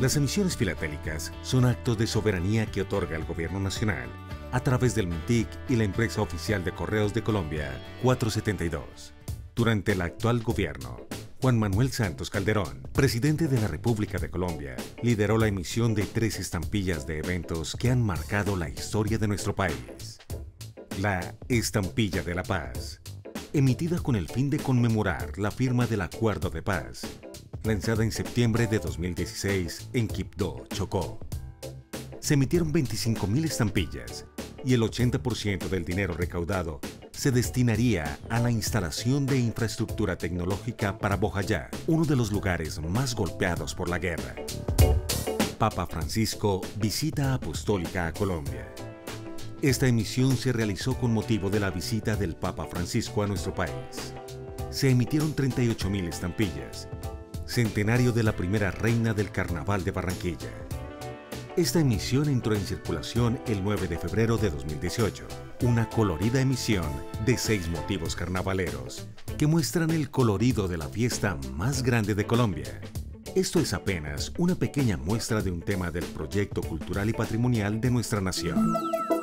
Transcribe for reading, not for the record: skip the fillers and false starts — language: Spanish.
Las emisiones filatélicas son actos de soberanía que otorga el Gobierno Nacional a través del MINTIC y la empresa oficial de Correos de Colombia, 472. Durante el actual gobierno, Juan Manuel Santos Calderón, presidente de la República de Colombia, lideró la emisión de 3 estampillas de eventos que han marcado la historia de nuestro país. La Estampilla de la Paz, emitida con el fin de conmemorar la firma del Acuerdo de Paz, lanzada en septiembre de 2016 en Quibdó, Chocó. Se emitieron 25.000 estampillas y el 80% del dinero recaudado se destinaría a la instalación de infraestructura tecnológica para Bojayá, uno de los lugares más golpeados por la guerra. Papa Francisco visita apostólica a Colombia. Esta emisión se realizó con motivo de la visita del Papa Francisco a nuestro país. Se emitieron 38.000 estampillas, centenario de la primera reina del Carnaval de Barranquilla. Esta emisión entró en circulación el 9 de febrero de 2018, una colorida emisión de 6 motivos carnavaleros que muestran el colorido de la fiesta más grande de Colombia. Esto es apenas una pequeña muestra de un tema del proyecto cultural y patrimonial de nuestra nación.